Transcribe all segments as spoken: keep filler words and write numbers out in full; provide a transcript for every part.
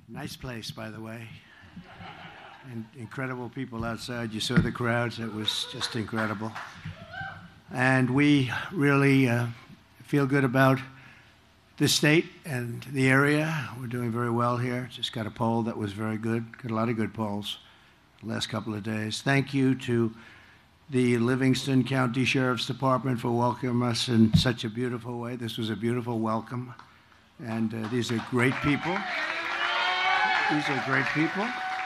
Nice place, by the way. And incredible people outside. You saw the crowds. It was just incredible. And we really uh, feel good about the state and the area. We're doing very well here. Just got a poll that was very good. Got a lot of good polls the last couple of days. Thank you to the Livingston County Sheriff's Department for welcoming us in such a beautiful way. This was a beautiful welcome. And uh, these are great people. These are great people.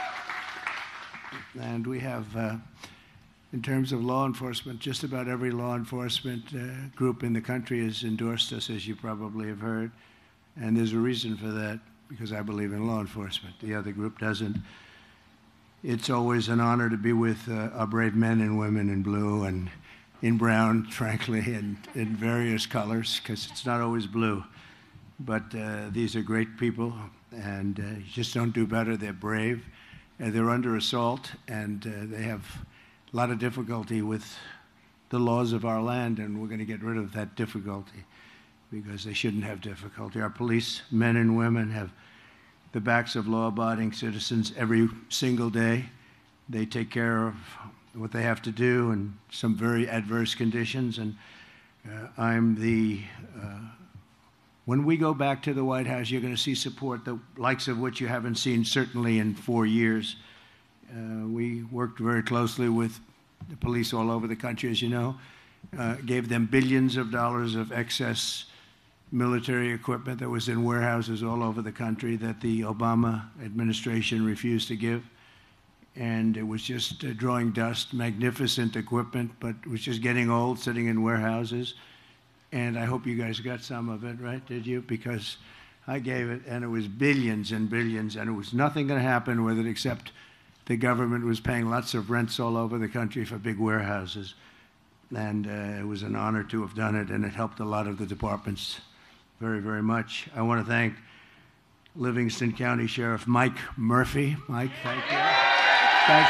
And we have, uh, in terms of law enforcement, just about every law enforcement uh, group in the country has endorsed us, as you probably have heard. And there's a reason for that, because I believe in law enforcement. The other group doesn't. It's always an honor to be with uh, our brave men and women in blue and in brown, frankly, and in various colors, because it's not always blue. But uh, these are great people, and uh, you just don't do better. They're brave. Uh, they're under assault, and uh, they have a lot of difficulty with the laws of our land, and we're going to get rid of that difficulty because they shouldn't have difficulty. Our police men and women have the backs of law-abiding citizens every single day. They take care of what they have to do in some very adverse conditions, and uh, I'm the... Uh, When we go back to the White House, you're going to see support, the likes of which you haven't seen certainly in four years. Uh, we worked very closely with the police all over the country, as you know, uh, gave them billions of dollars of excess military equipment that was in warehouses all over the country that the Obama administration refused to give. And it was just uh, drawing dust, magnificent equipment, but it was just getting old, sitting in warehouses. And I hope you guys got some of it, right? Did you? Because I gave it, and it was billions and billions, and it was nothing going to happen with it except the government was paying lots of rents all over the country for big warehouses. And uh, it was an honor to have done it, and it helped a lot of the departments very, very much. I want to thank Livingston County Sheriff Mike Murphy. Mike, thank you. Thank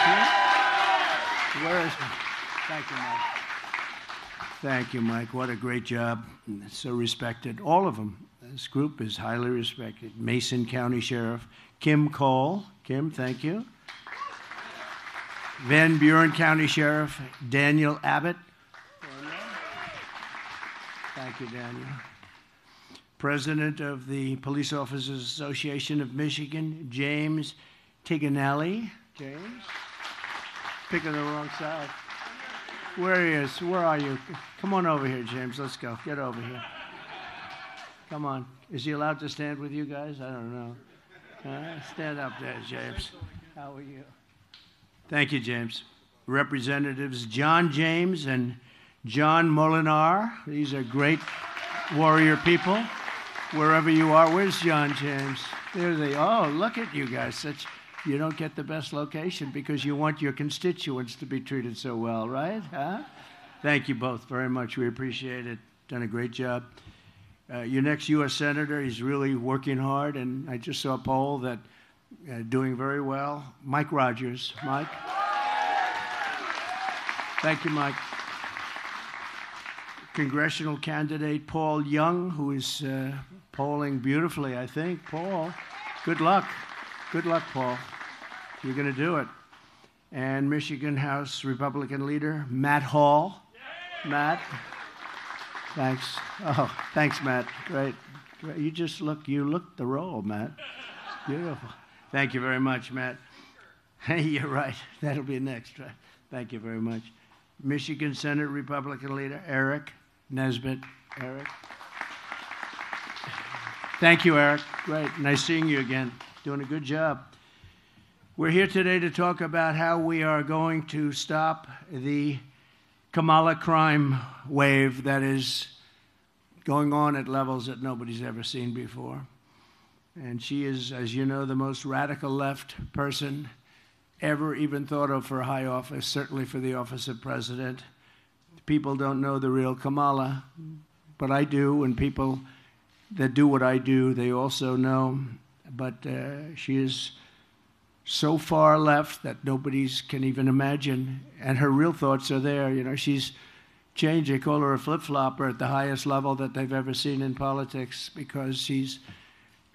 you. Where is he? Thank you, Mike. Thank you, Mike. What a great job. So respected. All of them. This group is highly respected. Mason County Sheriff Kim Cole. Kim, thank you. Van Buren County Sheriff Daniel Abbott. Thank you, Daniel. President of the Police Officers Association of Michigan, James Tiganelli. James? Picking the wrong side. Where he is? Where are you? Come on over here, James. Let's go. Get over here. Come on. Is he allowed to stand with you guys? I don't know. Uh, stand up there, James. How are you? Thank you, James. Representatives John James and John Molinar. These are great warrior people. Wherever you are. Where's John James? There they are. Oh, look at you guys. Such... You don't get the best location because you want your constituents to be treated so well, right? Huh? Thank you both very much. We appreciate it. Done a great job. Uh, your next U S Senator, he's really working hard, and I just saw a poll that uh, doing very well. Mike Rogers. Mike? Thank you, Mike. Congressional candidate Paul Young, who is uh, polling beautifully, I think. Paul, good luck. Good luck, Paul. You're going to do it. And Michigan House Republican leader Matt Hall. Matt. Thanks. Oh, thanks, Matt. Great. Great. You just look, you look the role, Matt. Beautiful. Thank you very much, Matt. Hey, you're right. That'll be next, right? Thank you very much. Michigan Senate Republican leader Eric Nesbitt. Eric. Thank you, Eric. Great. Nice seeing you again. Doing a good job. We're here today to talk about how we are going to stop the Kamala crime wave that is going on at levels that nobody's ever seen before. And she is, as you know, the most radical left person ever even thought of for a high office, certainly for the office of president. People don't know the real Kamala, but I do, and people that do what I do, they also know. But uh, she is so far left that nobody can even imagine, and her real thoughts are there. You know, she's changed. They call her a flip-flopper at the highest level that they've ever seen in politics because she's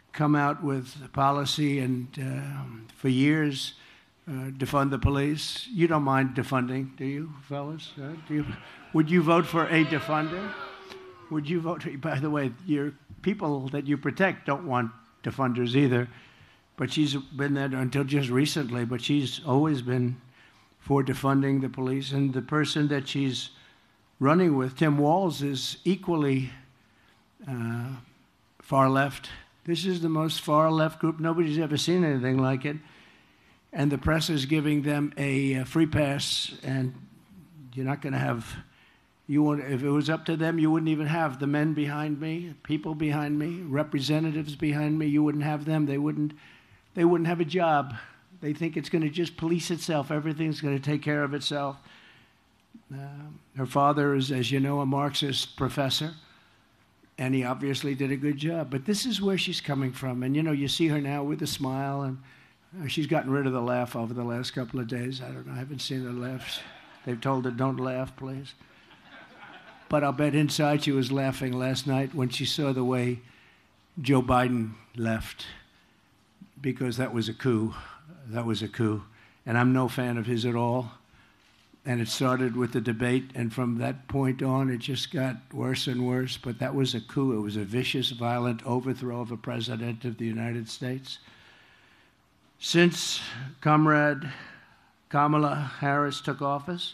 come out with a policy and uh, for years uh, defund the police. You don't mind defunding, do you, fellas? Uh, do you, would you vote for a defunder? Would you vote? By the way, your people that you protect don't want defunders either. But she's been there until just recently, but she's always been for defunding the police. And the person that she's running with, Tim Walz, is equally uh, far left. This is the most far left group. Nobody's ever seen anything like it. And the press is giving them a, a free pass, and you're not going to have, you want, if it was up to them, you wouldn't even have the men behind me, people behind me, representatives behind me. You wouldn't have them. They wouldn't. They wouldn't have a job. They think it's going to just police itself. Everything's going to take care of itself. Uh, her father is, as you know, a Marxist professor, and he obviously did a good job. But this is where she's coming from. And, you know, you see her now with a smile, and uh, she's gotten rid of the laugh over the last couple of days. I don't know. I haven't seen her laugh. They've told her, don't laugh, please. But I'll bet inside she was laughing last night when she saw the way Joe Biden left, because that was a coup. That was a coup. And I'm no fan of his at all. And it started with the debate, and from that point on, it just got worse and worse. But that was a coup. It was a vicious, violent overthrow of a president of the United States. Since Comrade Kamala Harris took office,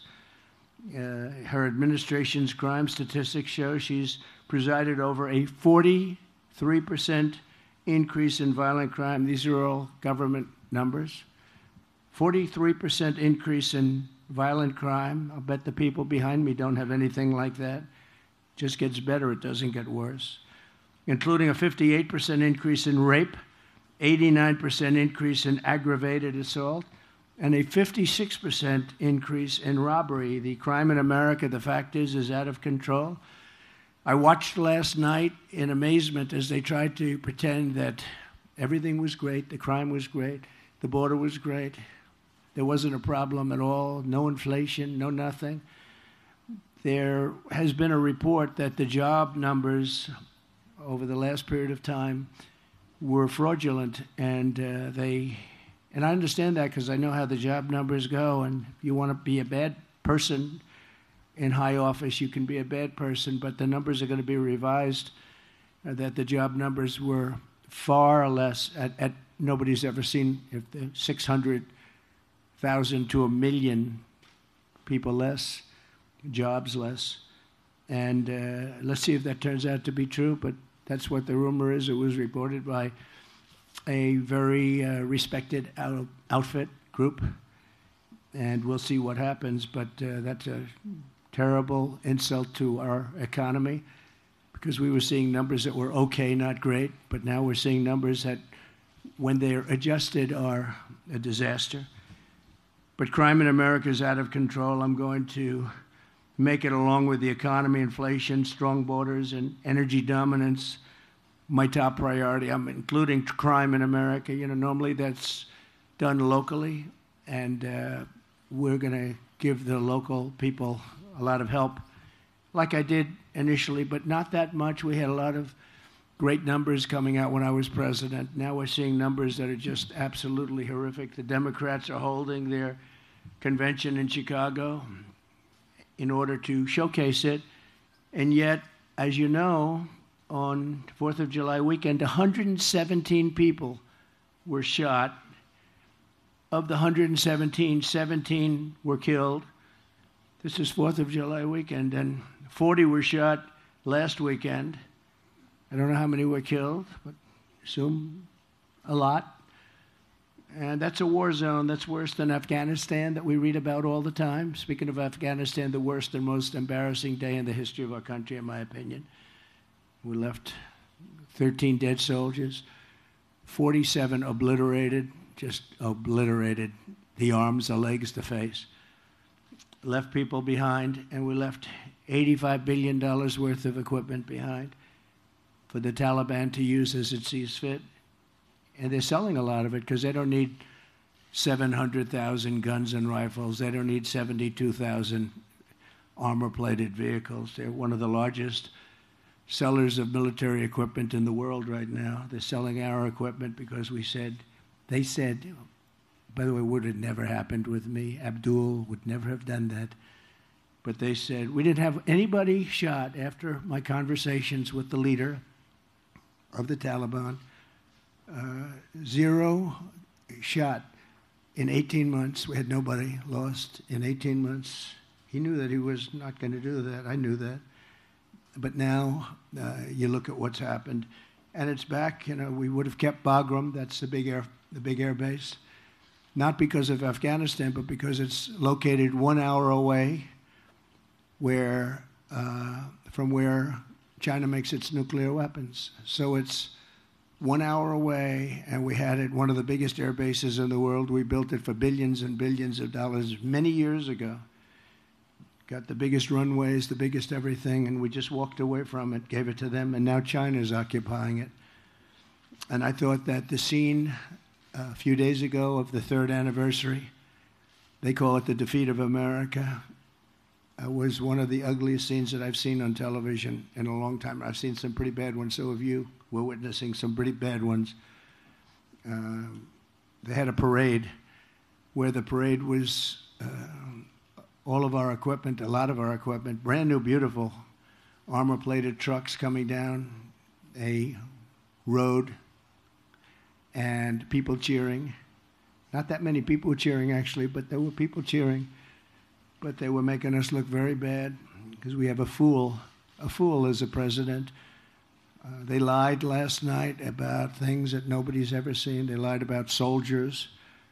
uh, her administration's crime statistics show she's presided over a forty-three percent increase in violent crime. These are all government numbers. forty-three percent increase in violent crime. I'll bet the people behind me don't have anything like that. It just gets better. It doesn't get worse. Including a fifty-eight percent increase in rape, eighty-nine percent increase in aggravated assault, and a fifty-six percent increase in robbery. The crime in America, the fact is, is out of control. I watched last night in amazement as they tried to pretend that everything was great, the crime was great, the border was great, there wasn't a problem at all, no inflation, no nothing. There has been a report that the job numbers over the last period of time were fraudulent, and uh, they, and I understand that because I know how the job numbers go, and if you want to be a bad person in high office, you can be a bad person, but the numbers are going to be revised, uh, that the job numbers were far less, at, at nobody's ever seen, if the six hundred thousand to a million people less, jobs less. And uh, let's see if that turns out to be true, but that's what the rumor is. It was reported by a very uh, respected out- outfit group, and we'll see what happens, but uh, that's a terrible insult to our economy, because we were seeing numbers that were okay, not great, but now we're seeing numbers that, when they're adjusted, are a disaster. But crime in America is out of control. I'm going to make it, along with the economy, inflation, strong borders, and energy dominance, my top priority. I'm including crime in America. You know, normally that's done locally, and uh, we're going to give the local people a lot of help, like I did initially, but not that much. We had a lot of great numbers coming out when I was president. Now we're seeing numbers that are just absolutely horrific. The Democrats are holding their convention in Chicago in order to showcase it. And yet, as you know, on fourth of July weekend, one hundred seventeen people were shot. Of the one hundred seventeen, seventeen were killed. This is fourth of July weekend, and forty were shot last weekend. I don't know how many were killed, but assume a lot. And that's a war zone. That's worse than Afghanistan that we read about all the time. Speaking of Afghanistan, the worst and most embarrassing day in the history of our country, in my opinion. We left thirteen dead soldiers, forty-seven obliterated, just obliterated, the arms, the legs, the face. Left people behind, and we left eighty-five billion dollars worth of equipment behind for the Taliban to use as it sees fit. And they're selling a lot of it because they don't need seven hundred thousand guns and rifles. They don't need seventy-two thousand armor-plated vehicles. They're one of the largest sellers of military equipment in the world right now. They're selling our equipment because we said, they said, by the way, would have never happened with me. Abdul would never have done that. But they said, we didn't have anybody shot after my conversations with the leader of the Taliban. Uh, zero shot in eighteen months. We had nobody lost in eighteen months. He knew that he was not going to do that. I knew that. But now uh, you look at what's happened, and it's back. You know, we would have kept Bagram. That's the big air, the big air base, not because of Afghanistan, but because it's located one hour away, where uh, from where China makes its nuclear weapons. So it's one hour away, and we had it, one of the biggest air bases in the world. We built it for billions and billions of dollars many years ago. Got the biggest runways, the biggest everything, and we just walked away from it, gave it to them, and now China's occupying it. And I thought that the scene uh, a few days ago of the third anniversary, they call it the defeat of America, uh, was one of the ugliest scenes that I've seen on television in a long time. I've seen some pretty bad ones, so have you. We're witnessing some pretty bad ones. Uh, they had a parade where the parade was uh, all of our equipment, a lot of our equipment, brand new, beautiful, armor-plated trucks coming down a road and people cheering. Not that many people cheering, actually, but there were people cheering. But they were making us look very bad because we have a fool. A fool is a president. Uh, they lied last night about things that nobody's ever seen. They lied about soldiers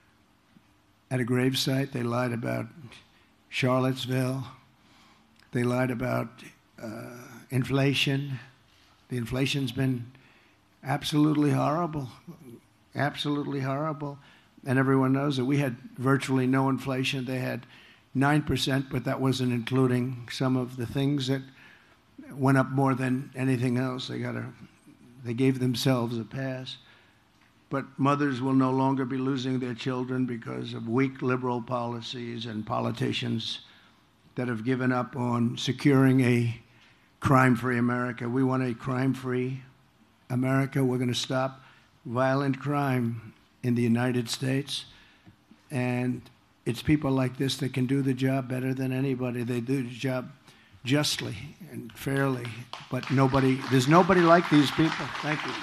at a gravesite. They lied about Charlottesville. They lied about uh, inflation. The inflation's been absolutely horrible, absolutely horrible. And everyone knows that we had virtually no inflation. They had nine percent, but that wasn't including some of the things that went up more than anything else. They got a, they gave themselves a pass. But mothers will no longer be losing their children because of weak liberal policies and politicians that have given up on securing a crime-free America. We want a crime-free America. We're going to stop violent crime in the United States. And it's people like this that can do the job better than anybody. They do the job justly and fairly, but nobody, there's nobody like these people. Thank you.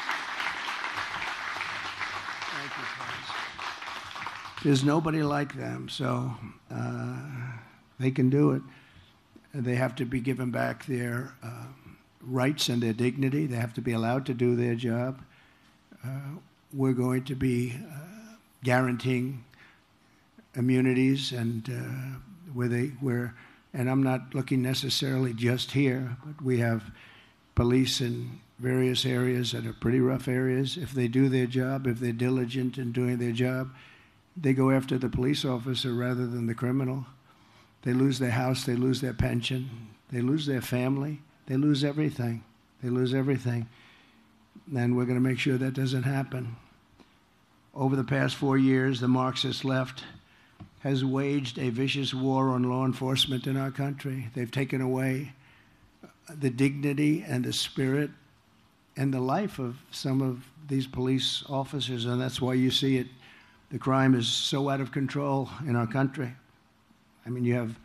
Thank you, friends. There's nobody like them, so uh, they can do it. They have to be given back their uh, rights and their dignity. They have to be allowed to do their job. Uh, we're going to be uh, guaranteeing immunities and uh, where they where. And I'm not looking necessarily just here, but we have police in various areas that are pretty rough areas. If they do their job, if they're diligent in doing their job, they go after the police officer rather than the criminal. They lose their house, they lose their pension, they lose their family, they lose everything. They lose everything. And we're going to make sure that doesn't happen. Over the past four years, the Marxist left has waged a vicious war on law enforcement in our country. They've taken away the dignity and the spirit and the life of some of these police officers, and that's why you see it. The crime is so out of control in our country. I mean, you have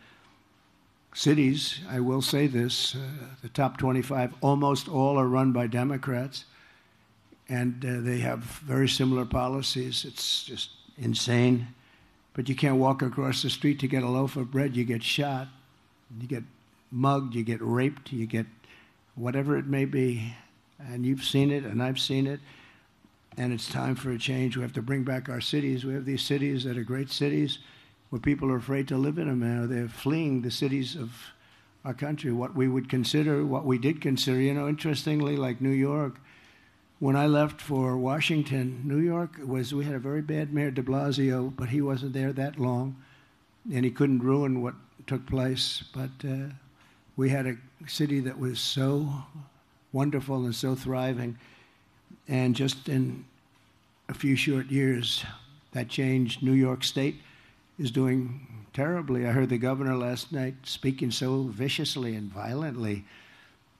cities, I will say this, uh, the top twenty-five, almost all are run by Democrats, and uh, they have very similar policies. It's just insane. But you can't walk across the street to get a loaf of bread. You get shot, you get mugged, you get raped, you get whatever it may be. And you've seen it, and I've seen it. And it's time for a change. We have to bring back our cities. We have these cities that are great cities where people are afraid to live in them now. They're fleeing the cities of our country, what we would consider, what we did consider. You know, interestingly, like New York, when I left for Washington, New York was, we had a very bad mayor, de Blasio, but he wasn't there that long, and he couldn't ruin what took place. But uh, we had a city that was so wonderful and so thriving, and just in a few short years, that changed. New York State is doing terribly. I heard the governor last night speaking so viciously and violently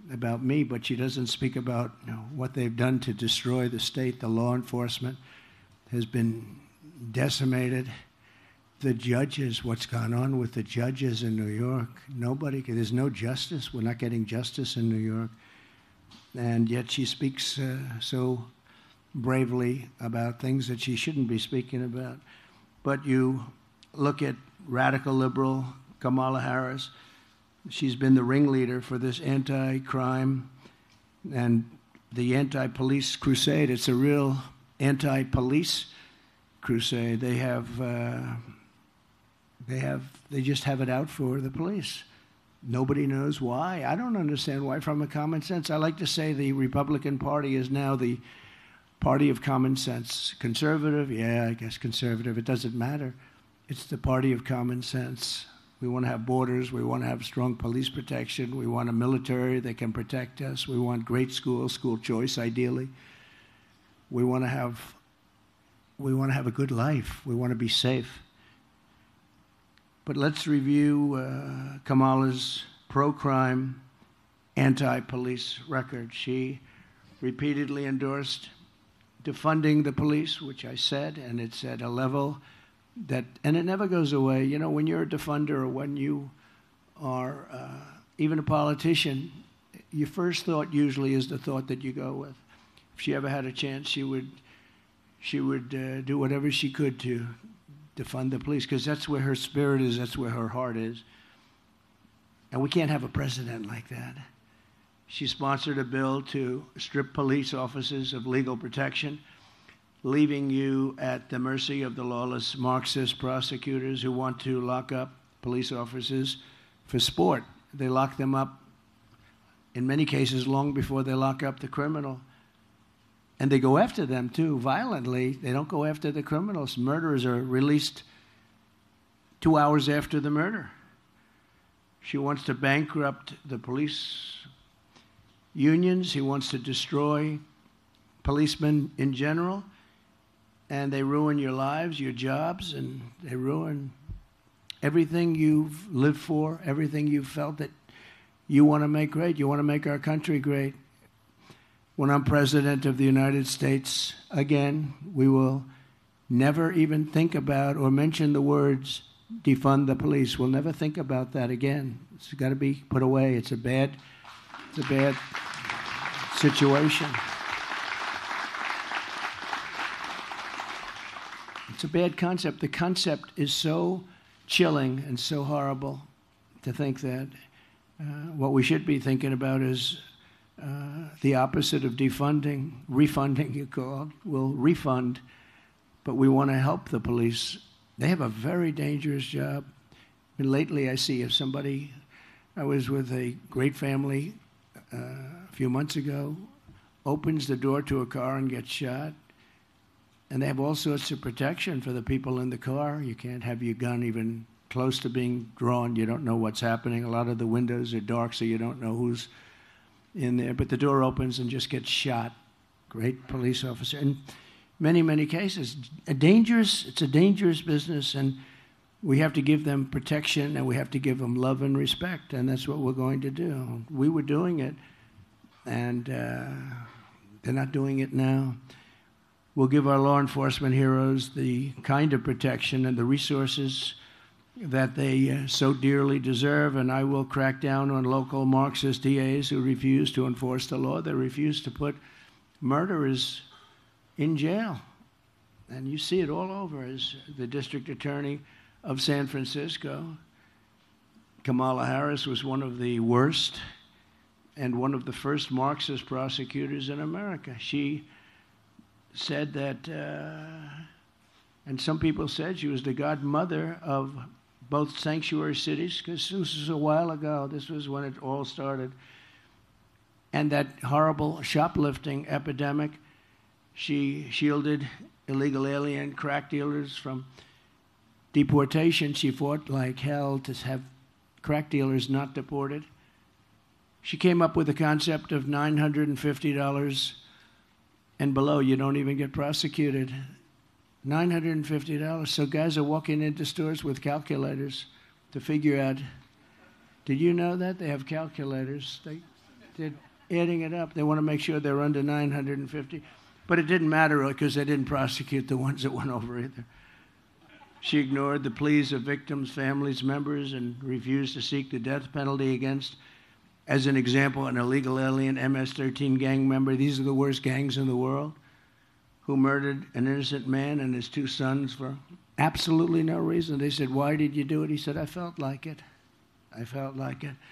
about me, but she doesn't speak about, you know, what they've done to destroy the state. The law enforcement has been decimated. The judges, what's gone on with the judges in New York, nobody, there's no justice. We're not getting justice in New York. And yet she speaks uh, so bravely about things that she shouldn't be speaking about. But you look at radical liberal Kamala Harris. She's been the ringleader for this anti-crime and the anti-police crusade. It's a real anti-police crusade. They have, uh, they have, they just have it out for the police. Nobody knows why. I don't understand why. From a common sense, I like to say the Republican Party is now the party of common sense. Conservative, yeah, I guess conservative. It doesn't matter. It's the party of common sense. We want to have borders. We want to have strong police protection. We want a military that can protect us. We want great schools, school choice, ideally. We want to have, we want to have a good life. We want to be safe. But let's review uh, Kamala's pro-crime, anti-police record. She repeatedly endorsed defunding the police, which I said, and it's at a level that, and it never goes away. You know, when you're a defunder or when you are uh, even a politician, your first thought usually is the thought that you go with. If she ever had a chance, she would, she would uh, do whatever she could to defund the police, because that's where her spirit is, that's where her heart is. And we can't have a president like that. She sponsored a bill to strip police officers of legal protection, leaving you at the mercy of the lawless Marxist prosecutors who want to lock up police officers for sport. They lock them up, in many cases, long before they lock up the criminal. And they go after them, too, violently. They don't go after the criminals. Murderers are released two hours after the murder. She wants to bankrupt the police unions. She wants to destroy policemen in general. And they ruin your lives, your jobs, and they ruin everything you've lived for, everything you've felt that you want to make great. You want to make our country great. When I'm president of the United States again, we will never even think about or mention the words defund the police. We'll never think about that again. It's got to be put away. It's a bad, it's a bad situation. It's a bad concept. The concept is so chilling and so horrible to think that uh, what we should be thinking about is uh, the opposite of defunding, refunding, you call it. We'll refund, but we want to help the police. They have a very dangerous job. And lately I see if somebody, I was with a great family uh, a few months ago, opens the door to a car and gets shot. And they have all sorts of protection for the people in the car. You can't have your gun even close to being drawn. You don't know what's happening. A lot of the windows are dark, so you don't know who's in there. But the door opens and just gets shot. Great police officer. In many, many cases, a dangerous, it's a dangerous business, and we have to give them protection, and we have to give them love and respect, and that's what we're going to do. We were doing it, and uh, they're not doing it now. We'll give our law enforcement heroes the kind of protection and the resources that they uh, so dearly deserve, and I will crack down on local Marxist D As who refuse to enforce the law. They refuse to put murderers in jail. And you see it all over. As the district attorney of San Francisco, Kamala Harris was one of the worst and one of the first Marxist prosecutors in America. She said that, uh, and some people said she was the godmother of both sanctuary cities, because this was a while ago. This was when it all started. And that horrible shoplifting epidemic, she shielded illegal alien crack dealers from deportation. She fought like hell to have crack dealers not deported. She came up with the concept of nine hundred fifty dollars and below, you don't even get prosecuted. nine hundred fifty dollars. So guys are walking into stores with calculators to figure out, did you know that? They have calculators. They, They're adding it up. They want to make sure they're under nine hundred fifty. But it didn't matter because they didn't prosecute the ones that went over either. She ignored the pleas of victims, families, members, and refused to seek the death penalty against, as an example, an illegal alien M S thirteen gang member. These are the worst gangs in the world, who murdered an innocent man and his two sons for absolutely no reason. They said, "Why did you do it?" He said, "I felt like it. I felt like it."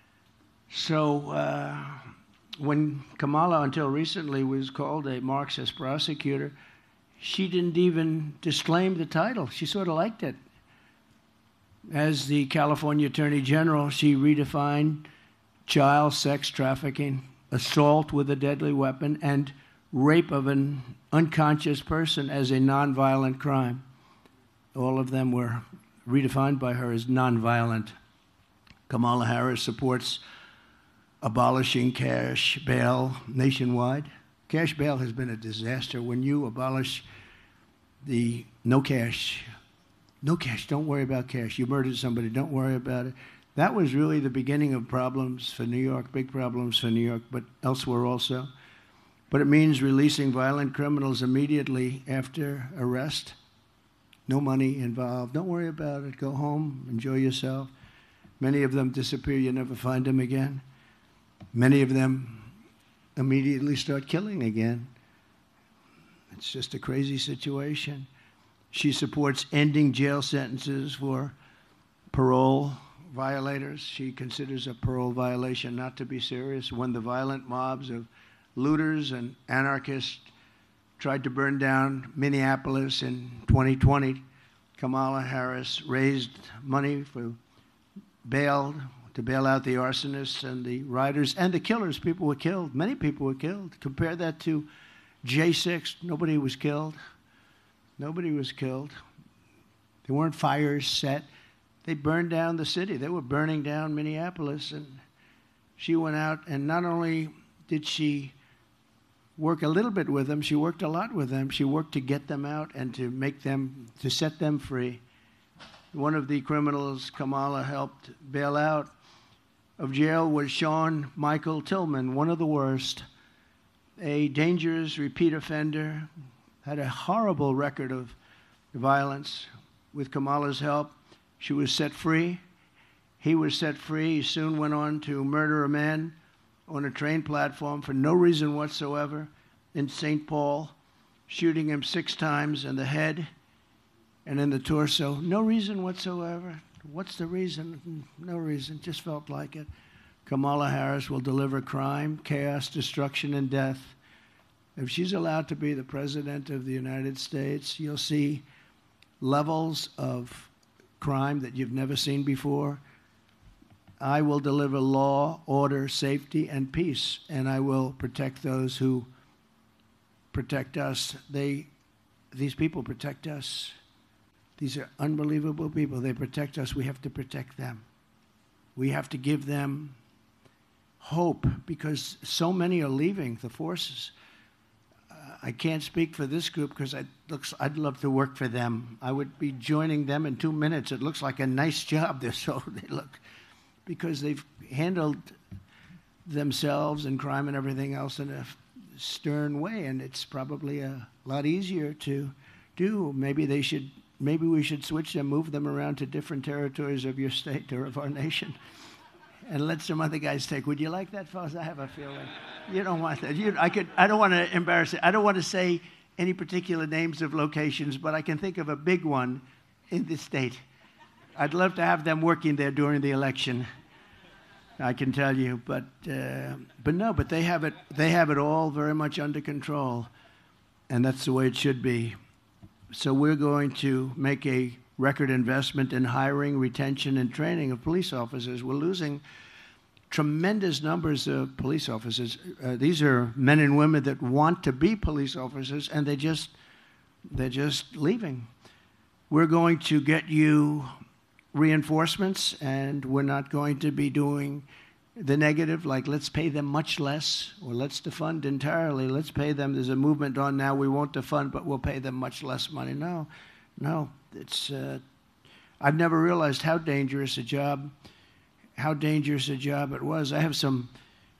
So uh, when Kamala, until recently, was called a Marxist prosecutor, she didn't even disclaim the title. She sort of liked it. As the California Attorney General, she redefined child sex trafficking, assault with a deadly weapon, and rape of an unconscious person as a nonviolent crime. All of them were redefined by her as nonviolent. Kamala Harris supports abolishing cash bail nationwide. Cash bail has been a disaster. When you abolish the no cash, no cash, don't worry about cash. You murdered somebody, don't worry about it. That was really the beginning of problems for New York, big problems for New York, but elsewhere also. But it means releasing violent criminals immediately after arrest. No money involved. Don't worry about it. Go home, enjoy yourself. Many of them disappear. You never find them again. Many of them immediately start killing again. It's just a crazy situation. She supports ending jail sentences for parole violators. She considers a parole violation not to be serious. When the violent mobs of looters and anarchists tried to burn down Minneapolis in twenty twenty, Kamala Harris raised money for bail, to bail out the arsonists and the rioters and the killers. People were killed. Many people were killed. Compare that to J six. Nobody was killed. Nobody was killed. There weren't fires set. They burned down the city. They were burning down Minneapolis. And she went out, and not only did she work a little bit with them, she worked a lot with them. She worked to get them out and to make them, to set them free. One of the criminals Kamala helped bail out of jail was Sean Michael Tillman, one of the worst, a dangerous repeat offender, had a horrible record of violence. With Kamala's help, she was set free. He was set free. He soon went on to murder a man on a train platform for no reason whatsoever in Saint Paul, shooting him six times in the head and in the torso. No reason whatsoever. What's the reason? No reason. Just felt like it. Kamala Harris will deliver crime, chaos, destruction, and death. If she's allowed to be the president of the United States, you'll see levels of crime that you've never seen before. I will deliver law, order, safety, and peace, and I will protect those who protect us. They, these people protect us. These are unbelievable people. They protect us. We have to protect them. We have to give them hope because so many are leaving the forces. Uh, I can't speak for this group because it looks, I'd love to work for them. I would be joining them in two minutes. It looks like a nice job. They're so, they look, because they've handled themselves and crime and everything else in a stern way, and it's probably a lot easier to do. Maybe they should, maybe we should switch them, move them around to different territories of your state or of our nation, and let some other guys take. Would you like that, fellas? I have a feeling you don't want that. You, I could. I don't want to embarrass it. I don't want to say any particular names of locations, but I can think of a big one in this state. I'd love to have them working there during the election. I can tell you, but uh, but no, but they have it. They have it all very much under control, and that's the way it should be. So we're going to make a record investment in hiring, retention, and training of police officers. We're losing tremendous numbers of police officers. Uh, these are men and women that want to be police officers, and they just they're just leaving. We're going to get you reinforcements, and we're not going to be doing the negative, like let's pay them much less, or let's defund entirely. Let's pay them. There's a movement on now, we won't defund, but we'll pay them much less money. No, no. It's. Uh, I've never realized how dangerous a job, how dangerous a job it was. I have some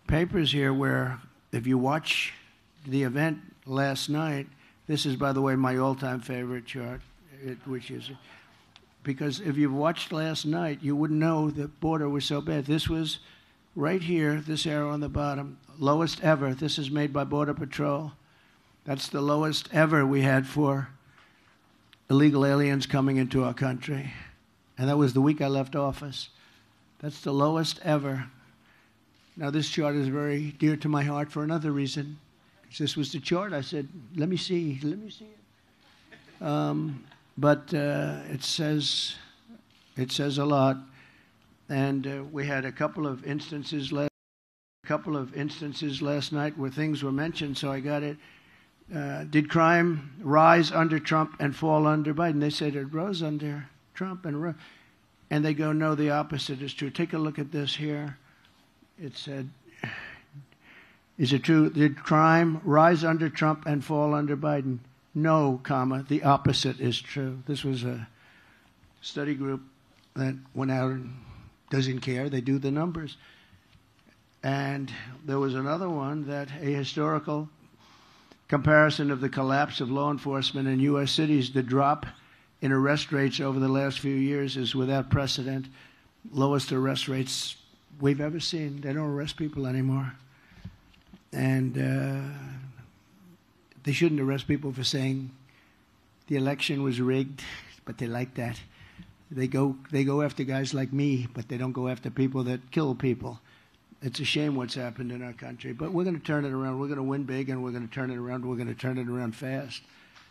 papers here where if you watch the event last night, this is, by the way, my all-time favorite chart, it, which is, because if you watched last night, you wouldn't know the border was so bad. This was right here, this arrow on the bottom, lowest ever. This is made by Border Patrol. That's the lowest ever we had for illegal aliens coming into our country. And that was the week I left office. That's the lowest ever. Now, this chart is very dear to my heart for another reason. This was the chart. I said, let me see, let me see it. Um, but uh, it says, it says a lot. And uh, we had a couple of instances last, a couple of instances last night where things were mentioned, so I got it. Uh, did crime rise under Trump and fall under Biden? They said it rose under Trump and ro- and they go, no, the opposite is true. Take a look at this here. It said, is it true? Did crime rise under Trump and fall under Biden? No, comma, the opposite is true. This was a study group that went out and doesn't care. They do the numbers. And there was another one that a historical comparison of the collapse of law enforcement in U S cities, the drop in arrest rates over the last few years is without precedent. Lowest arrest rates we've ever seen. They don't arrest people anymore. And uh, they shouldn't arrest people for saying the election was rigged, but they like that. They go, they go after guys like me, but they don't go after people that kill people. It's a shame what's happened in our country, but we're going to turn it around. We're going to win big, and we're going to turn it around. We're going to turn it around fast.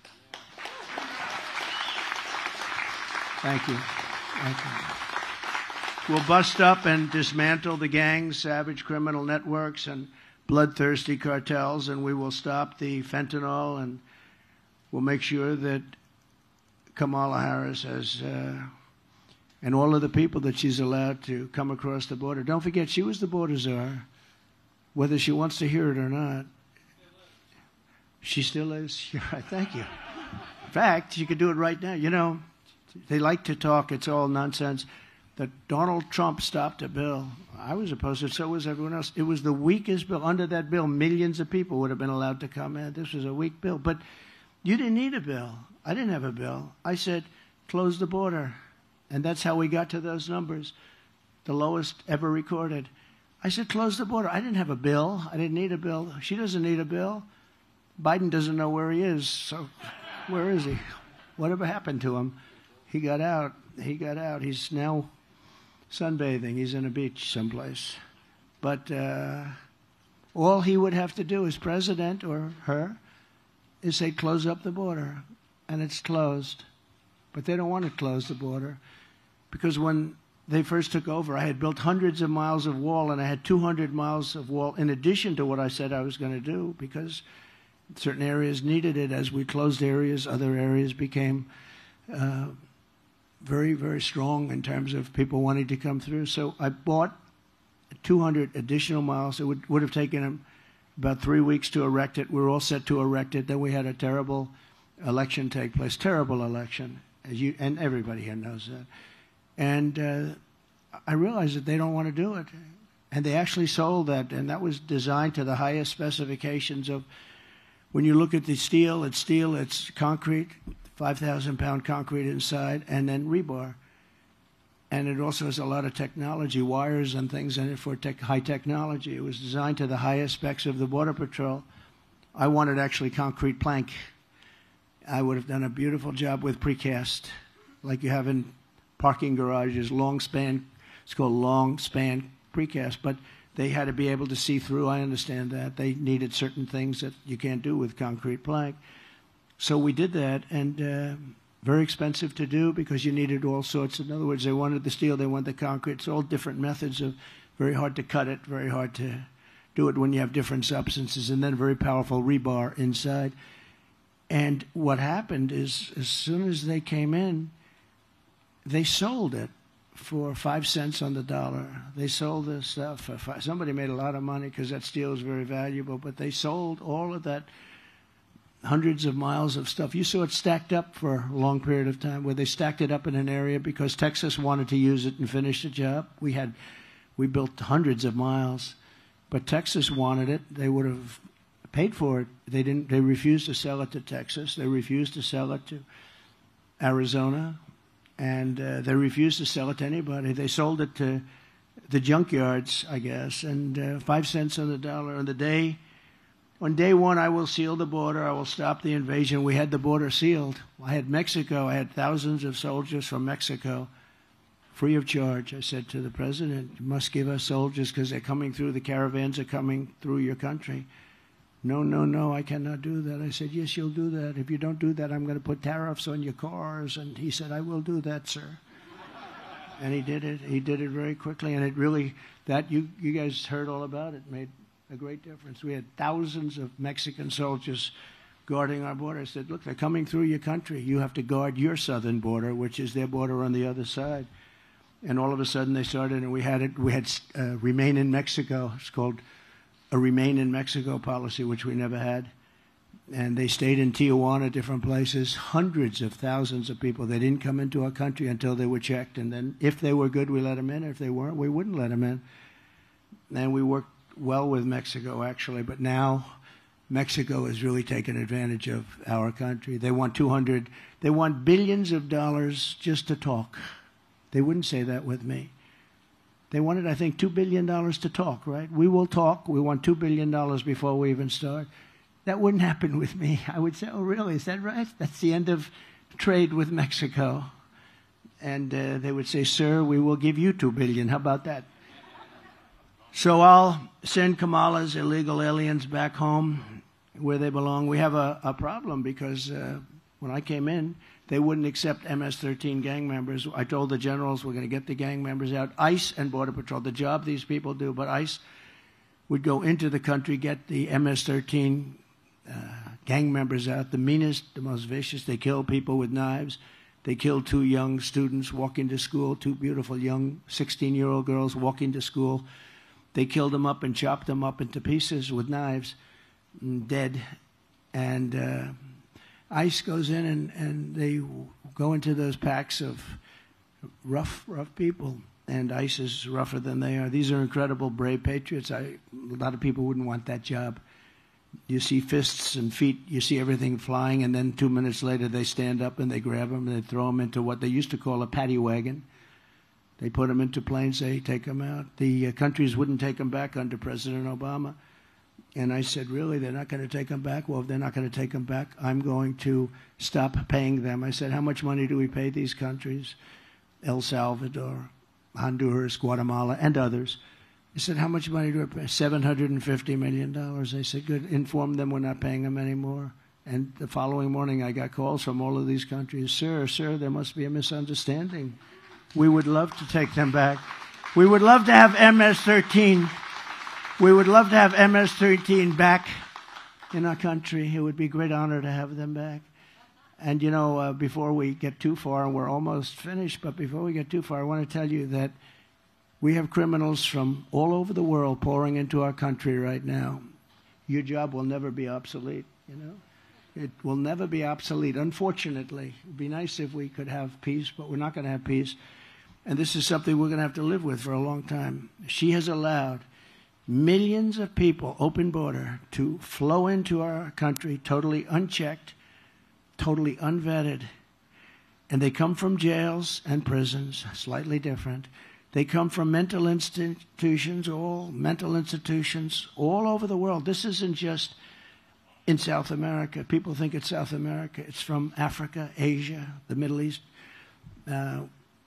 Thank you. Thank you. We'll bust up and dismantle the gangs, savage criminal networks, and bloodthirsty cartels, and we will stop the fentanyl, and we'll make sure that Kamala Harris has... Uh, and all of the people that she's allowed to come across the border. Don't forget, she was the border czar, whether she wants to hear it or not. She still is. You're right. Thank you. In fact, you could do it right now. You know, they like to talk. It's all nonsense. That Donald Trump stopped a bill. I was opposed to it. So was everyone else. It was the weakest bill. Under that bill, millions of people would have been allowed to come in. This was a weak bill. But you didn't need a bill. I didn't have a bill. I said, close the border. And that's how we got to those numbers, the lowest ever recorded. I said, close the border. I didn't have a bill. I didn't need a bill. She doesn't need a bill. Biden doesn't know where he is. So where is he? Whatever happened to him? He got out. He got out. He's now sunbathing. He's in a beach someplace. But uh, all he would have to do as president or her is say, close up the border. And it's closed. But they don't want to close the border. Because when they first took over, I had built hundreds of miles of wall, and I had two hundred miles of wall in addition to what I said I was going to do, because certain areas needed it. As we closed areas, other areas became uh, very, very strong in terms of people wanting to come through. So I bought two hundred additional miles. It would, would have taken them about three weeks to erect it. We were all set to erect it. Then we had a terrible election take place, terrible election, as you, and everybody here knows that. And uh, I realized that they don't want to do it. And they actually sold that, and that was designed to the highest specifications of, when you look at the steel, it's steel, it's concrete, five thousand pound concrete inside, and then rebar. And it also has a lot of technology, wires and things in it for tech, high technology. It was designed to the highest specs of the Border Patrol. I wanted actually concrete plank. I would have done a beautiful job with precast, like you have in parking garages, long span, it's called long span precast, but they had to be able to see through. I understand that. They needed certain things that you can't do with concrete plank. So we did that, and uh, very expensive to do because you needed all sorts. In other words, they wanted the steel, they wanted the concrete. It's all different methods of, very hard to cut it, very hard to do it when you have different substances, and then very powerful rebar inside. And what happened is, as soon as they came in, they sold it for five cents on the dollar. They sold this stuff for five. Somebody made a lot of money because that steel is very valuable, but they sold all of that, hundreds of miles of stuff. You saw it stacked up for a long period of time, where they stacked it up in an area because Texas wanted to use it and finish the job. We had, we built hundreds of miles, But Texas wanted it. They would have paid for it. They didn't. They refused to sell it to Texas. They refused to sell it to Arizona, and uh, they refused to sell it to anybody. They sold it to the junkyards, I guess, and uh, five cents on the dollar. On the day, on day one, I will seal the border. I will stop the invasion. We had the border sealed. I had Mexico. I had thousands of soldiers from Mexico, free of charge. I said to the president, you must give us soldiers because they're coming through. The caravans are coming through your country. No, no, no, I cannot do that. I said, yes, you'll do that. If you don't do that, I'm going to put tariffs on your cars. And he said, I will do that, sir. And he did it. He did it very quickly. And it really, that you, you guys heard all about it, made a great difference. We had thousands of Mexican soldiers guarding our border. I said, look, they're coming through your country. You have to guard your southern border, which is their border on the other side. And all of a sudden they started, and we had it. We had uh, Remain in Mexico. It's called a Remain in Mexico policy, which we never had. And they stayed in Tijuana, different places, hundreds of thousands of people. They didn't come into our country until they were checked. And then if they were good, we let them in. If they weren't, we wouldn't let them in. And we worked well with Mexico, actually. But now Mexico has really taken advantage of our country. They want two hundred, they want billions of dollars just to talk. They wouldn't say that with me. They wanted, I think, two billion dollars to talk, right? We will talk. We want two billion dollars before we even start. That wouldn't happen with me. I would say, oh, really? Is that right? That's the end of trade with Mexico. And uh, they would say, sir, we will give you two billion dollars. How about that? So I'll send Kamala's illegal aliens back home where they belong. We have a, a problem because uh, when I came in, they wouldn't accept M S thirteen gang members. I told the generals we're going to get the gang members out. ICE and Border Patrol, the job these people do, but ICE would go into the country, get the M S thirteen uh, gang members out, the meanest, the most vicious. They kill people with knives. They killed two young students walking to school, two beautiful young sixteen-year-old girls walking to school. They killed them up and chopped them up into pieces with knives, dead. And uh, ICE goes in and, and they go into those packs of rough, rough people. And ICE is rougher than they are. These are incredible, brave patriots. I, a lot of people wouldn't want that job. You see fists and feet, you see everything flying, and then two minutes later they stand up and they grab them and they throw them into what they used to call a paddy wagon. They put them into planes, they take them out. The uh, countries wouldn't take them back under President Obama. And I said, really, they're not going to take them back? Well, if they're not going to take them back, I'm going to stop paying them. I said, how much money do we pay these countries? El Salvador, Honduras, Guatemala, and others. I said, how much money do we pay? seven hundred fifty million dollars. I said, good, inform them we're not paying them anymore. And the following morning, I got calls from all of these countries. Sir, sir, there must be a misunderstanding. We would love to take them back. We would love to have M S thirteen. We would love to have M S thirteen back in our country. It would be a great honor to have them back. And, you know, uh, before we get too far, and we're almost finished, but before we get too far, I want to tell you that we have criminals from all over the world pouring into our country right now. Your job will never be obsolete, you know. It will never be obsolete, unfortunately. It would be nice if we could have peace, but we're not going to have peace. And this is something we're going to have to live with for a long time. She has allowed millions of people, open border, to flow into our country totally unchecked, totally unvetted. And they come from jails and prisons, slightly different. They come from mental institutions, all mental institutions all over the world. This isn't just in South America. People think it's South America. It's from Africa, Asia, the Middle East. Uh,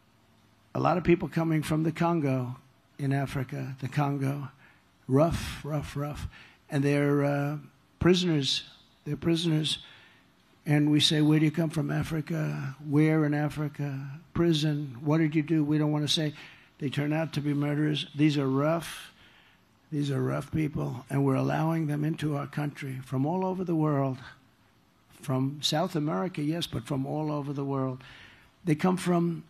a lot of people coming from the Congo in Africa, the Congo. Rough, rough, rough. And they're uh, prisoners. They're prisoners. And we say, where do you come from? Africa. Where in Africa? Prison. What did you do? We don't want to say. They turn out to be murderers. These are rough. These are rough people. And we're allowing them into our country from all over the world. From South America, yes, but from all over the world. They come from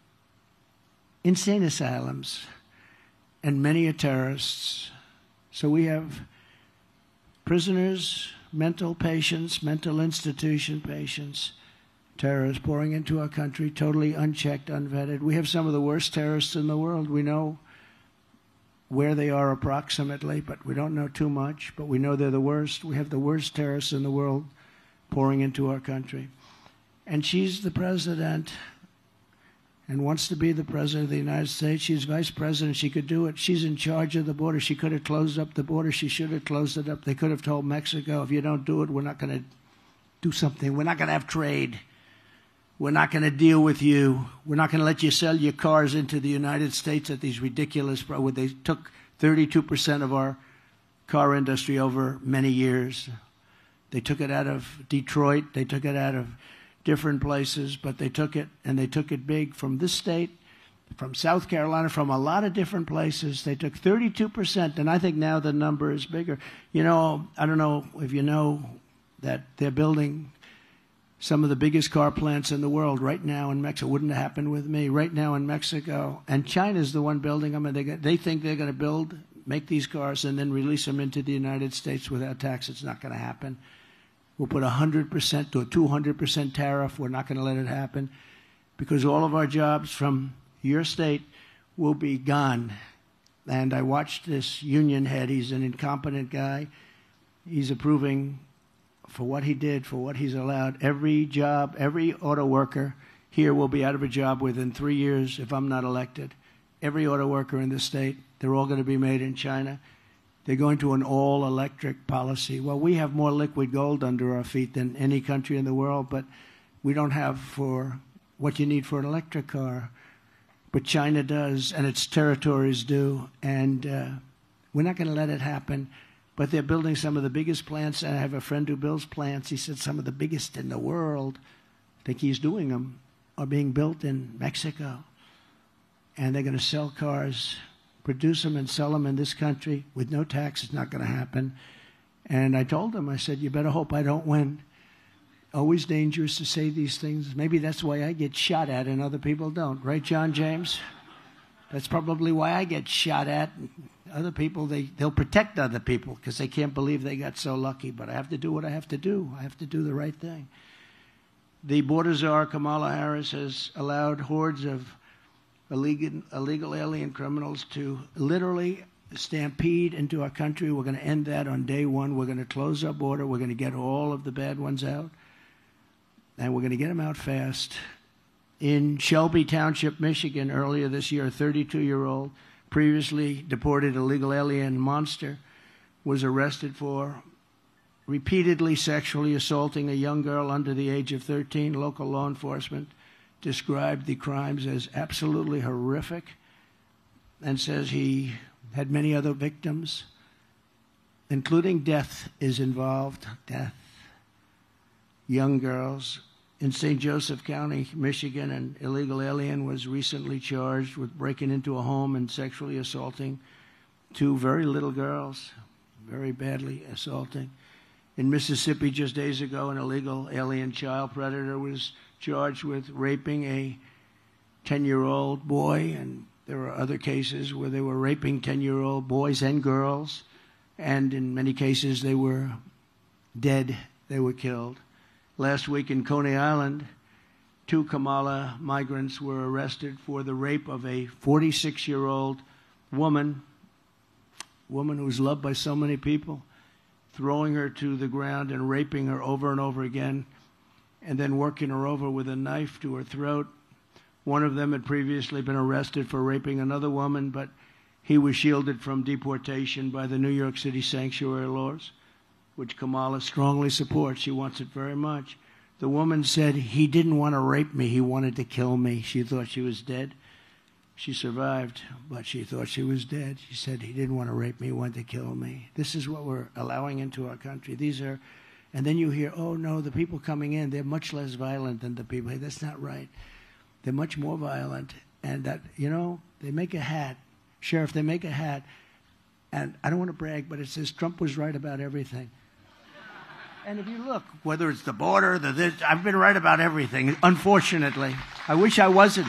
insane asylums. And many are terrorists. So we have prisoners, mental patients, mental institution patients, terrorists pouring into our country, totally unchecked, unvetted. We have some of the worst terrorists in the world. We know where they are approximately, but we don't know too much. But we know they're the worst. We have the worst terrorists in the world pouring into our country. And she's the president and wants to be the president of the United States. She's vice president. She could do it. She's in charge of the border. She could have closed up the border. She should have closed it up. They could have told Mexico, if you don't do it, we're not going to do something. We're not going to have trade. We're not going to deal with you. We're not going to let you sell your cars into the United States at these ridiculous, where they took thirty-two percent of our car industry over many years. They took it out of Detroit. They took it out of different places, but they took it, and they took it big from this state, from South Carolina, from a lot of different places. They took thirty-two percent, and I think now the number is bigger. You know, I don't know if you know that they're building some of the biggest car plants in the world right now in Mexico. It wouldn't have happened with me. Right now in Mexico. And China's the one building them, and they, they think they're going to build, make these cars, and then release them into the United States without tax. It's not going to happen. We'll put one hundred percent to a two hundred percent tariff. We're not going to let it happen because all of our jobs from your state will be gone. And I watched this union head. He's an incompetent guy. He's approving for what he did, for what he's allowed. Every job, every auto worker here will be out of a job within three years if I'm not elected. Every auto worker in this state, they're all going to be made in China. They're going to an all-electric policy. Well, we have more liquid gold under our feet than any country in the world, but we don't have for what you need for an electric car. But China does, and its territories do, and uh, we're not going to let it happen. But they're building some of the biggest plants. And I have a friend who builds plants. He said some of the biggest in the world, I think he's doing them, are being built in Mexico. And they're going to sell cars, produce them and sell them in this country with no tax. It's not going to happen. And I told him, I said, you better hope I don't win. Always dangerous to say these things. Maybe that's why I get shot at and other people don't. Right, John James? That's probably why I get shot at. Other people, they, they'll protect other people because they can't believe they got so lucky. But I have to do what I have to do. I have to do the right thing. The border czar, Kamala Harris, has allowed hordes of illegal, illegal alien criminals to literally stampede into our country. We're going to end that on day one. We're going to close our border. We're going to get all of the bad ones out. And we're going to get them out fast. In Shelby Township, Michigan, earlier this year, a thirty-two-year-old, previously deported illegal alien monster, was arrested for repeatedly sexually assaulting a young girl under the age of thirteen. Local law enforcement described the crimes as absolutely horrific and says he had many other victims, including death is involved, death, young girls. In Saint Joseph County, Michigan, an illegal alien was recently charged with breaking into a home and sexually assaulting two very little girls, very badly assaulting. In Mississippi, just days ago, an illegal alien child predator was charged with raping a ten-year-old boy, and there are other cases where they were raping ten-year-old boys and girls, and in many cases they were dead, they were killed. Last week in Coney Island, two Kamala migrants were arrested for the rape of a forty-six-year-old woman, woman who was loved by so many people, throwing her to the ground and raping her over and over again, and then working her over with a knife to her throat. One of them had previously been arrested for raping another woman, but he was shielded from deportation by the New York City sanctuary laws, which Kamala strongly supports. She wants it very much. The woman said, he didn't want to rape me. He wanted to kill me. She thought she was dead. She survived, but she thought she was dead. She said, he didn't want to rape me. He wanted to kill me. This is what we're allowing into our country. These are, and then you hear, oh, no, the people coming in, they're much less violent than the people. Hey, that's not right. They're much more violent. And that, you know, they make a hat. Sheriff, they make a hat. And I don't want to brag, but it says Trump was right about everything. And if you look, whether it's the border, the this, I've been right about everything, unfortunately. I wish I wasn't.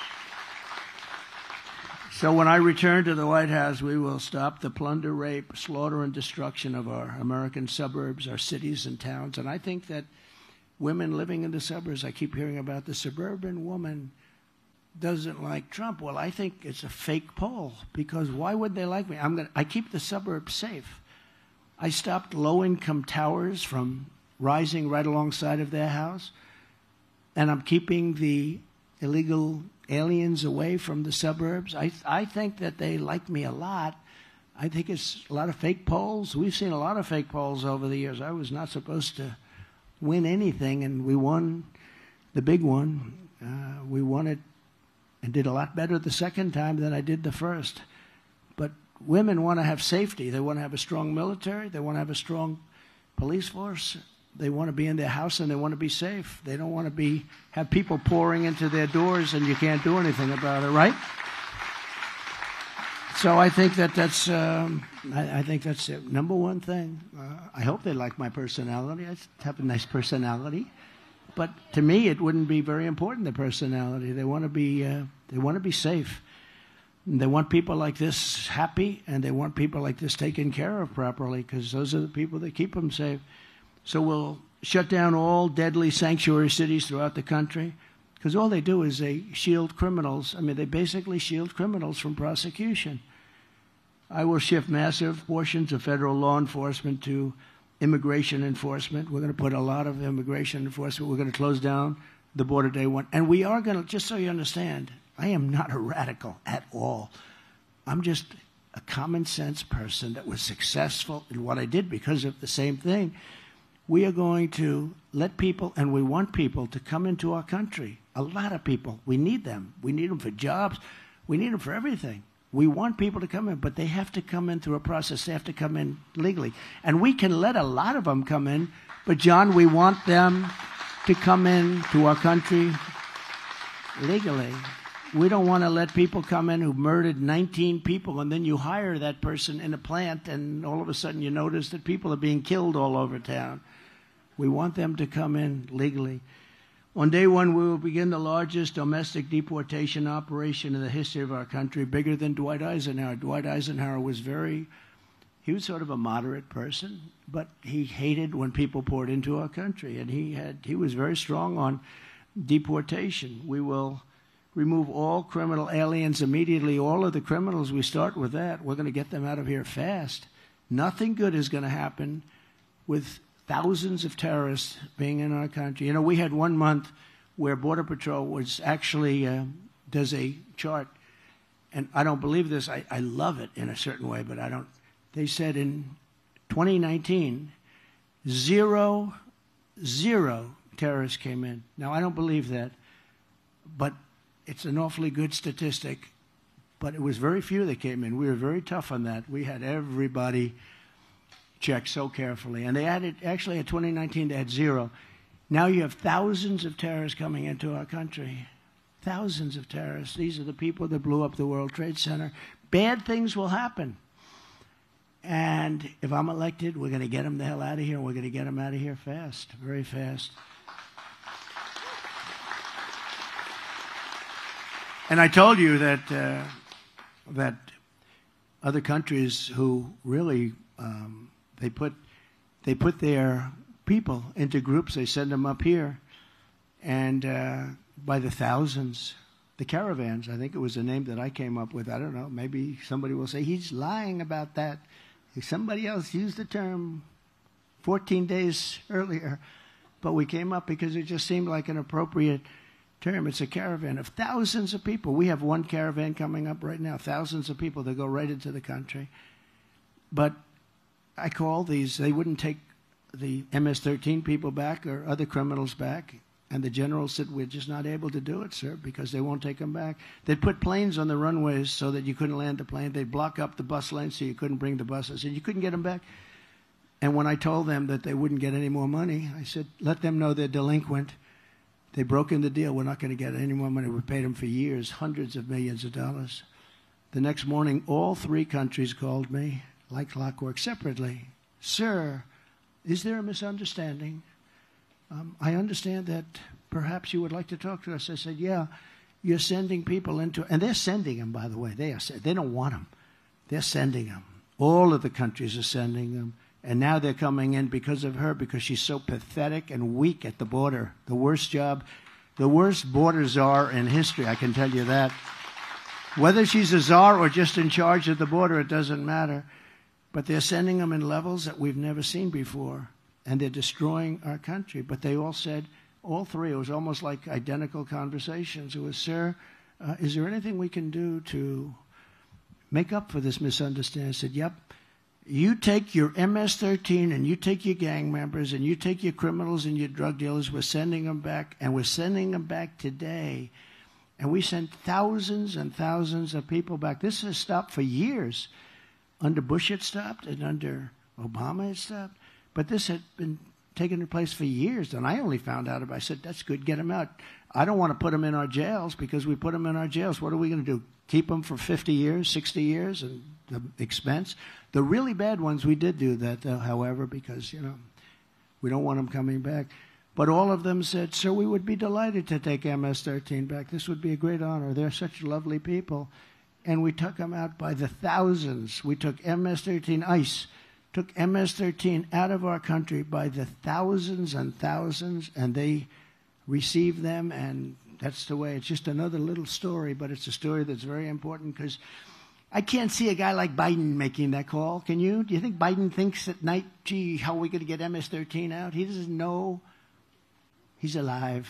So when I return to the White House, we will stop the plunder, rape, slaughter, and destruction of our American suburbs, our cities and towns. And I think that women living in the suburbs, I keep hearing about the suburban woman doesn't like Trump. Well, I think it's a fake poll, because why would they like me? I'm gonna, I keep the suburbs safe. I stopped low-income towers from rising right alongside of their house, and I'm keeping the illegal aliens away from the suburbs. I, I think that they like me a lot. I think it's a lot of fake polls. We've seen a lot of fake polls over the years. I was not supposed to win anything, and we won the big one. Uh, we won it and did a lot better the second time than I did the first. But women want to have safety. They want to have a strong military. They want to have a strong police force. They want to be in their house, and they want to be safe. They don't want to be have people pouring into their doors and you can't do anything about it, right? So I think that that's um, I, I think that's the number one thing. Uh, I hope they like my personality. I have a nice personality, but to me, it wouldn't be very important, the personality. They want to be uh, they want to be safe. They want people like this happy, and they want people like this taken care of properly, because those are the people that keep them safe. So we'll shut down all deadly sanctuary cities throughout the country, because all they do is they shield criminals. I mean, they basically shield criminals from prosecution. I will shift massive portions of federal law enforcement to immigration enforcement. We're going to put a lot of immigration enforcement. We're going to close down the border day one. And we are going to, just so you understand, I am not a radical at all. I'm just a common sense person that was successful in what I did because of the same thing. We are going to let people, and we want people to come into our country. A lot of people. We need them. We need them for jobs. We need them for everything. We want people to come in, but they have to come in through a process. They have to come in legally. And we can let a lot of them come in, but, John, we want them to come in to our country legally. We don't want to let people come in who murdered nineteen people, and then you hire that person in a plant, and all of a sudden you notice that people are being killed all over town. We want them to come in legally. On day one, we will begin the largest domestic deportation operation in the history of our country, bigger than Dwight Eisenhower. Dwight Eisenhower was very, he was sort of a moderate person, but he hated when people poured into our country, and he had, he was very strong on deportation. We will remove all criminal aliens immediately. All of the criminals, we start with that. We're going to get them out of here fast. Nothing good is going to happen with thousands of terrorists being in our country. You know, we had one month where Border Patrol was actually, uh, does a chart, and I don't believe this. I, I love it in a certain way, but I don't. They said in twenty nineteen, zero, zero terrorists came in. Now, I don't believe that, but it's an awfully good statistic. But it was very few that came in. We were very tough on that. We had everybody checked so carefully. And they added, actually in twenty nineteen, they had zero. Now you have thousands of terrorists coming into our country. Thousands of terrorists. These are the people that blew up the World Trade Center. Bad things will happen. And if I'm elected, we're going to get them the hell out of here. We're going to get them out of here fast, very fast. And I told you that uh, that other countries who really um, they put they put their people into groups. They send them up here, and uh, by the thousands, the caravans. I think it was a name that I came up with. I don't know. Maybe somebody will say he's lying about that. Somebody else used the term fourteen days earlier, but we came up because it just seemed like an appropriate term. It's a caravan of thousands of people. We have one caravan coming up right now, thousands of people that go right into the country. But I called these, they wouldn't take the M S thirteen people back or other criminals back. And the general said, we're just not able to do it, sir, because they won't take them back. They'd put planes on the runways so that you couldn't land the plane. They'd block up the bus lanes so you couldn't bring the buses. And you couldn't get them back. And when I told them that they wouldn't get any more money, I said, let them know they're delinquent. They broke in the deal. We're not going to get any more money. We paid them for years, hundreds of millions of dollars. The next morning, all three countries called me, like clockwork, separately. Sir, is there a misunderstanding? Um, I understand that perhaps you would like to talk to us. I said, yeah, you're sending people into, and they're sending them, by the way. They are. They don't want them. They're sending them. All of the countries are sending them. And now they're coming in because of her, because she's so pathetic and weak at the border. The worst job the worst border czar in history, I can tell you that. Whether she's a czar or just in charge of the border, it doesn't matter. But they're sending them in levels that we've never seen before, and they're destroying our country. But they all said, all three, it was almost like identical conversations. It was, sir, uh, is there anything we can do to make up for this misunderstanding? I said, yep. You take your M S thirteen and you take your gang members and you take your criminals and your drug dealers. We're sending them back, and we're sending them back today. And we sent thousands and thousands of people back. This has stopped for years. Under Bush it stopped, and under Obama it stopped. But this had been taking place for years, and I only found out about it. I said, that's good, get them out. I don't want to put them in our jails, because we put them in our jails. What are we going to do? Keep them for fifty years, sixty years, and the expense? The really bad ones, we did do that, though, however, because, you know, we don't want them coming back. But all of them said, sir, we would be delighted to take M S thirteen back. This would be a great honor. They're such lovely people. And we took them out by the thousands. We took M S thirteen, ICE, took M S thirteen out of our country by the thousands and thousands, and they received them, and that's the way. It's just another little story, but it's a story that's very important, because I can't see a guy like Biden making that call. Can you? Do you think Biden thinks at night, gee, how are we going to get M S thirteen out? He doesn't know he's alive.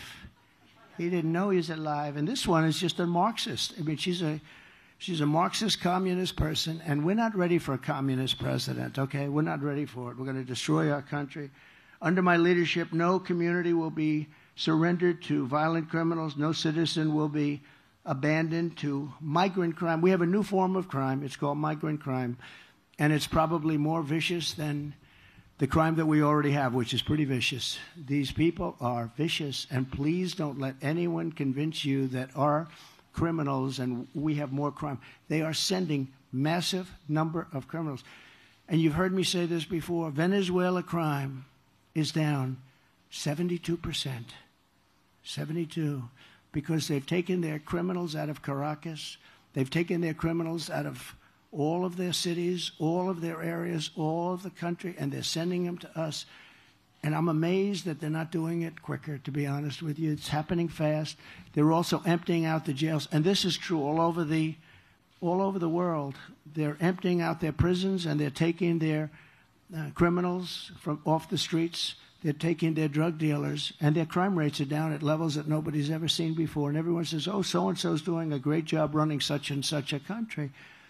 He didn't know he's alive. And this one is just a Marxist. I mean, she's a she's a Marxist communist person, and we're not ready for a communist president, okay? We're not ready for it. We're going to destroy our country. Under my leadership, no community will be surrendered to violent criminals. No citizen will be abandoned to migrant crime. We have a new form of crime. It's called migrant crime, and it's probably more vicious than the crime that we already have, which is pretty vicious. These people are vicious, and please don't let anyone convince you that our criminals and we have more crime. They are sending massive number of criminals. And you've heard me say this before. Venezuela crime is down seventy-two percent. seventy-two. Because they've taken their criminals out of Caracas. They've taken their criminals out of all of their cities, all of their areas, all of the country, and they're sending them to us. And I'm amazed that they're not doing it quicker, to be honest with you. It's happening fast. They're also emptying out the jails. And this is true all over the, all over the world. They're emptying out their prisons, and they're taking their uh, criminals from off the streets. They're taking their drug dealers, and their crime rates are down at levels that nobody's ever seen before. And everyone says, oh, so-and-so's doing a great job running such and such a country.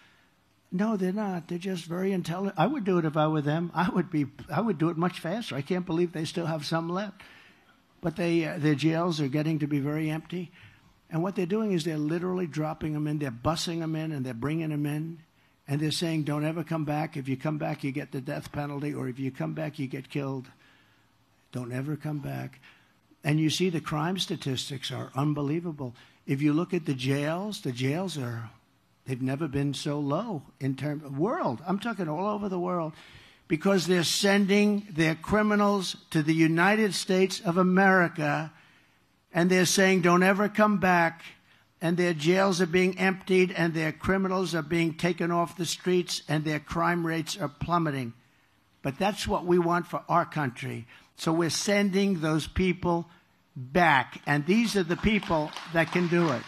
No, they're not. They're just very intelligent. I would do it if I were them. I would be. I would do it much faster. I can't believe they still have some left. But they, uh, their jails are getting to be very empty. And what they're doing is they're literally dropping them in. They're bussing them in, and they're bringing them in. And they're saying, don't ever come back. If you come back, you get the death penalty. Or if you come back, you get killed. Don't ever come back. And you see the crime statistics are unbelievable. If you look at the jails, the jails are, they've never been so low in terms of world. I'm talking all over the world. Because they're sending their criminals to the United States of America, and they're saying, don't ever come back. And their jails are being emptied, and their criminals are being taken off the streets, and their crime rates are plummeting. But that's what we want for our country. So we're sending those people back. And these are the people that can do it.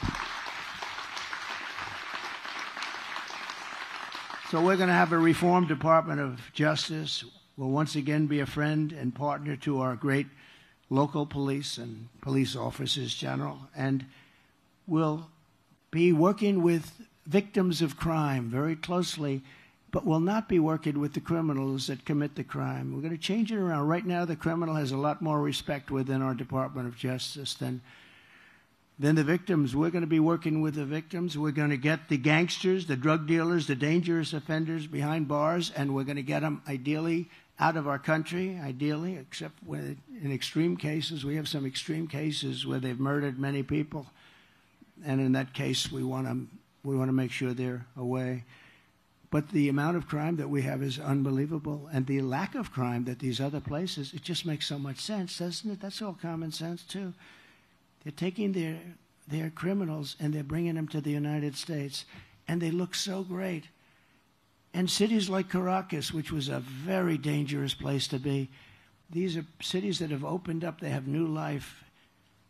So we're going to have a reformed Department of Justice. We'll once again be a friend and partner to our great local police and police officers general. And we'll be working with victims of crime very closely, but will not be working with the criminals that commit the crime. We're going to change it around. Right now, the criminal has a lot more respect within our Department of Justice than, than the victims. We're going to be working with the victims. We're going to get the gangsters, the drug dealers, the dangerous offenders behind bars, and we're going to get them, ideally, out of our country, ideally, except when, in extreme cases. We have some extreme cases where they've murdered many people, and in that case, we want to, we want to make sure they're away. But the amount of crime that we have is unbelievable. And the lack of crime that these other places, it just makes so much sense, doesn't it? That's all common sense, too. They're taking their, their criminals and they're bringing them to the United States. And they look so great. And cities like Caracas, which was a very dangerous place to be, these are cities that have opened up. They have new life.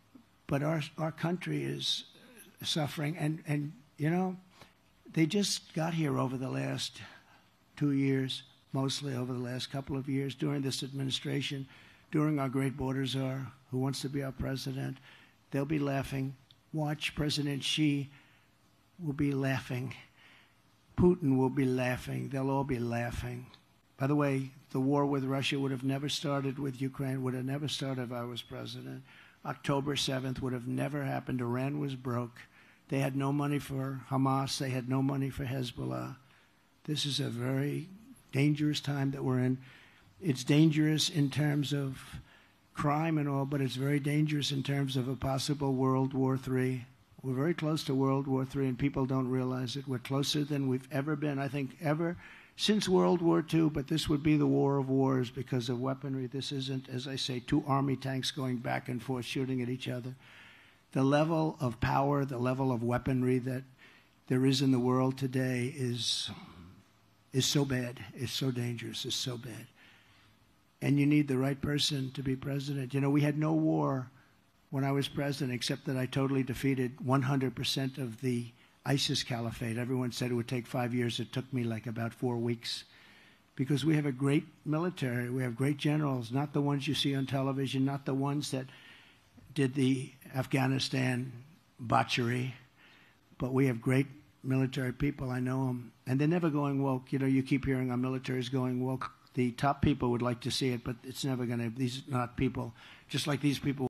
but our, our country is suffering. And, and, you know, they just got here over the last two years, mostly over the last couple of years, during this administration, during our great border czar, who wants to be our president. They'll be laughing. Watch, President Xi will be laughing. Putin will be laughing. They'll all be laughing. By the way, the war with Russia would have never started with Ukraine, would have never started if I was president. October seventh would have never happened. Iran was broke. They had no money for Hamas. They had no money for Hezbollah. This is a very dangerous time that we're in. It's dangerous in terms of crime and all, but it's very dangerous in terms of a possible World War Three. We're very close to World War Three, and people don't realize it. We're closer than we've ever been, I think, ever since World War Two, but this would be the war of wars because of weaponry. This isn't, as I say, two army tanks going back and forth shooting at each other. The level of power, the level of weaponry that there is in the world today is, is so bad, is so dangerous, is so bad. And you need the right person to be president. You know, we had no war when I was president, except that I totally defeated one hundred percent of the ISIS caliphate. Everyone said it would take five years. It took me like about four weeks because we have a great military. We have great generals, not the ones you see on television, not the ones that did the Afghanistan botchery, but we have great military people. I know them. And they're never going woke. You know, you keep hearing our military is going woke. The top people would like to see it, but it's never going to. These are not people, just like these people.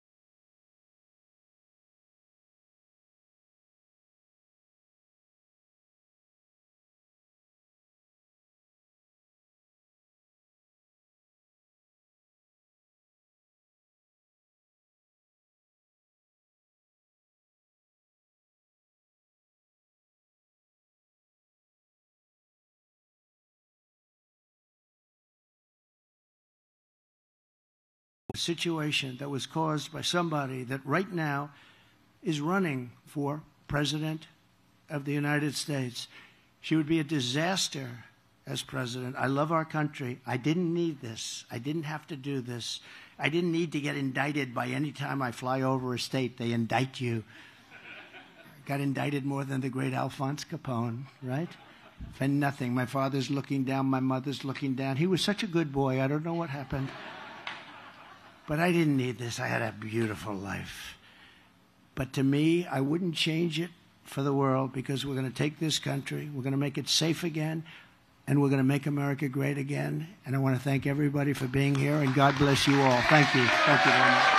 A situation that was caused by somebody that right now is running for president of the United States. She would be a disaster as president. I love our country. I didn't need this. I didn't have to do this. I didn't need to get indicted by any time I fly over a state. They indict you. Got indicted more than the great Alphonse Capone, right? For nothing. My father's looking down. My mother's looking down. He was such a good boy. I don't know what happened. But I didn't need this. I had a beautiful life. But to me, I wouldn't change it for the world because we're going to take this country, we're going to make it safe again, and we're going to make America great again. And I want to thank everybody for being here, and God bless you all. Thank you. Thank you very much.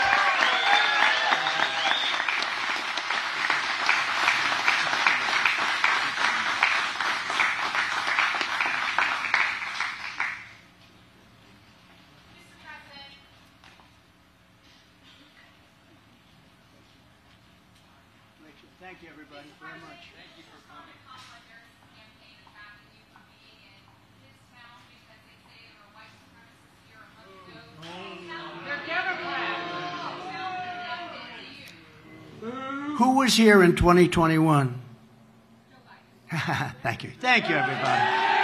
Thank you, everybody, very much. Thank you for coming. Campaign attacking you for being in this town because they say there are white supremacists here a month ago. They're Democrats. Who was here in twenty twenty-one? Thank you. Thank you, everybody.